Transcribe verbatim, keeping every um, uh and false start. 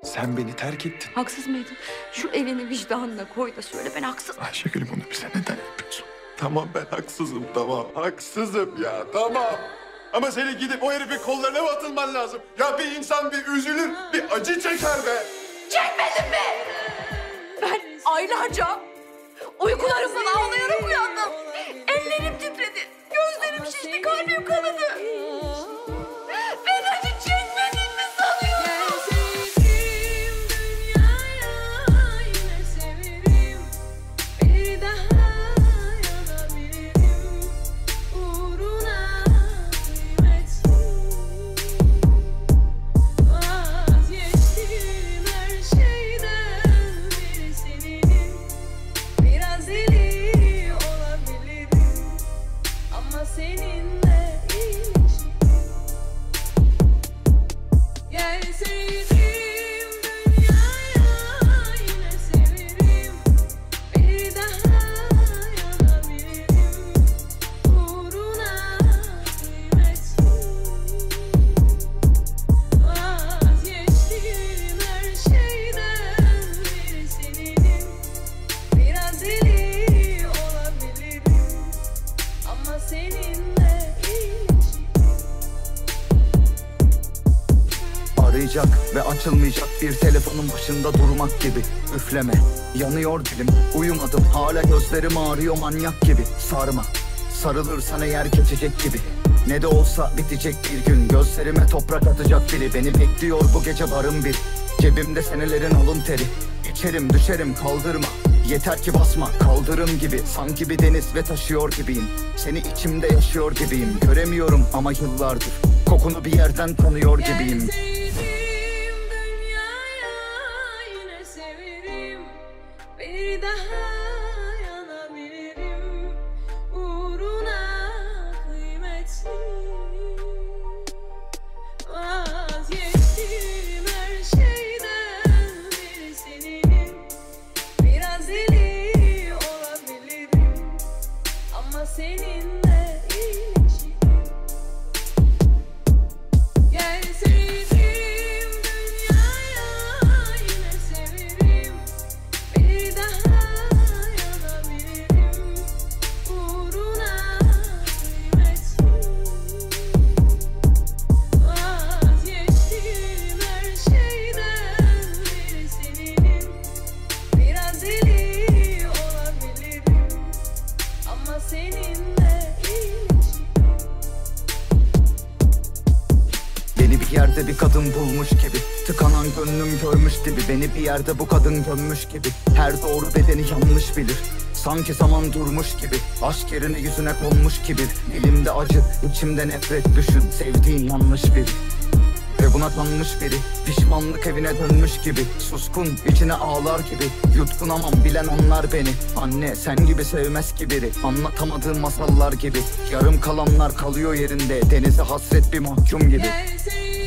Sen beni terk ettin. Haksız mıydım? Şu elini vicdanına koy da söyle, ben haksız. Ayşegül, bunu bize neden yapıyorsun? Tamam, ben haksızım, tamam. Haksızım ya, tamam. Ama senin gidip o herifin kollarına mı atılman lazım? Ya bir insan bir üzülür, bir acı çeker be. Çekmedin mi? Ben aylarca uykularımdan ağlayarak uyandım. Ellerim titredi, gözlerim şişti, kalbim kanadı. Ben acı çekmedim mi sanıyorsun? Arayacak ve açılmayacak bir telefonun başında durmak gibi. Üfleme, yanıyor dilim, uyumadım hala, gözlerim ağrıyor manyak gibi. Sarma, sarılırsan eğer geçecek gibi. Ne de olsa bitecek bir gün, gözlerime toprak atacak biri. Beni bekliyor bu gece barın bir, cebimde senelerin alın teri. İçerim düşerim kaldırma, yeter ki basma, kaldırım gibi. Sanki bir deniz ve taşıyor gibiyim, seni içimde yaşıyor gibiyim. Göremiyorum ama yıllardır kokunu bir yerden tanıyor gibiyim. Bir daha yanabilirim, uğruna kıymetli. Vazgeçtim her şeyden, biri seninim. Biraz deli olabilirim ama seninle ilişkim. Gelseydim dünyaya yine severim. Bir daha yanabilirim, uğruna kıymetli. Vazgeçtim her şeyden, biri seninim. Biraz deli olabilirim ama seninle ilişkim. Beni bir yerde bir kadın bulmuş gibi, tıkanan gönlüm görmüş gibi. Beni bir yerde bu kadın gömmüş gibi, her doğru bedeni yanlış bilir. Sanki zaman durmuş gibi, aşk yerine yüzüne konmuş kibir. Elimde acı, içimde nefret, düşün sevdiğin yanlış biri. Ve buna kanmış biri, pişmanlık evine dönmüş gibi. Suskun, içine ağlar gibi, yutkunamam bilen onlar beni. Anne sen gibi sevmez ki biri, anlatamadığım masallar gibi. Yarım kalanlar kalıyor yerinde, denize hasret bir mahkum gibi. Gelseydim